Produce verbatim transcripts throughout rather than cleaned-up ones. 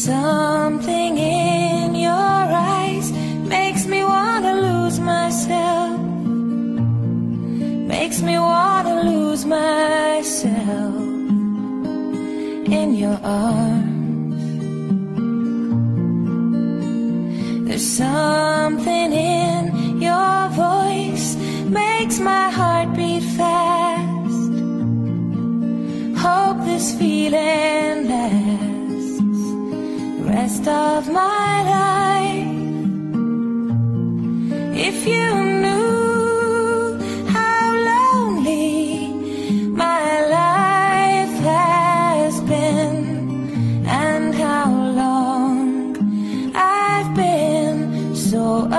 something in your eyes makes me wanna lose myself, makes me wanna lose myself in your arms. There's something in your voice makes my heart beat fast. Hope this feeling lasts the rest of my life. If you knew how lonely my life has been, and how long I've been so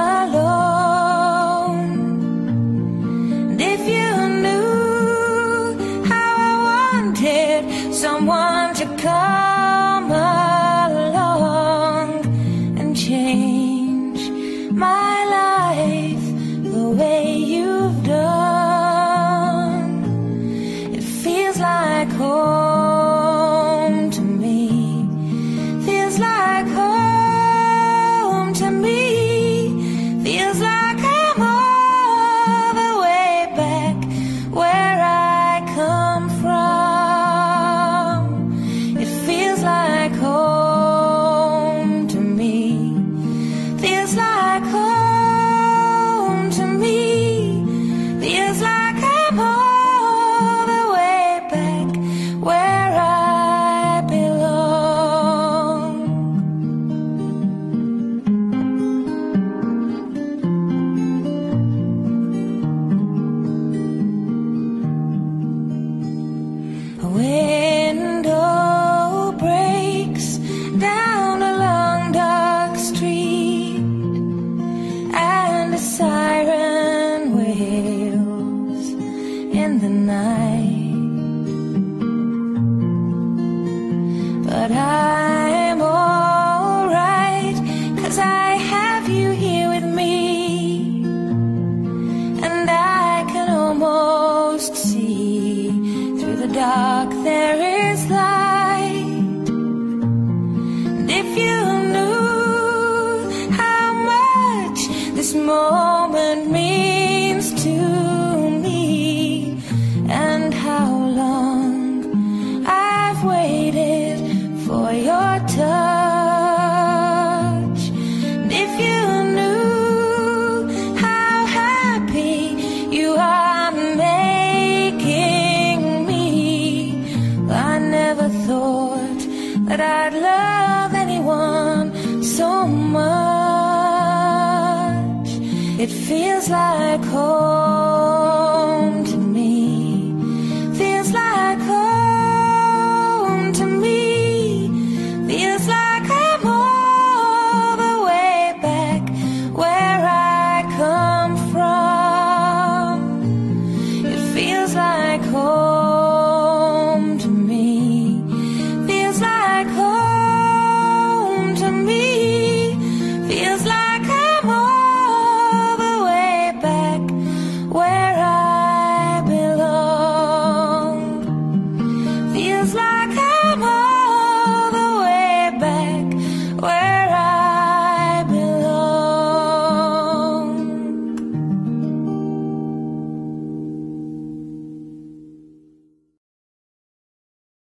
alone, and if you knew how I wanted someone to come along and change my life the way you've done. It feels like home to me, feels like home to me, feels like I'm all the way back where I come from. It feels like home to me, feels like home to me, feels like I'm all the way back where I belong. A window breaks down a long dark street, and a siren wails in the night. But I'm alright, 'cause I have you here with me, and I can almost see through the dark there is light. And if you knew how much this moment means to me, and how long I've waited for your touch, and if you knew how happy you are making me, I never thought that I'd love anyone so much. It feels like home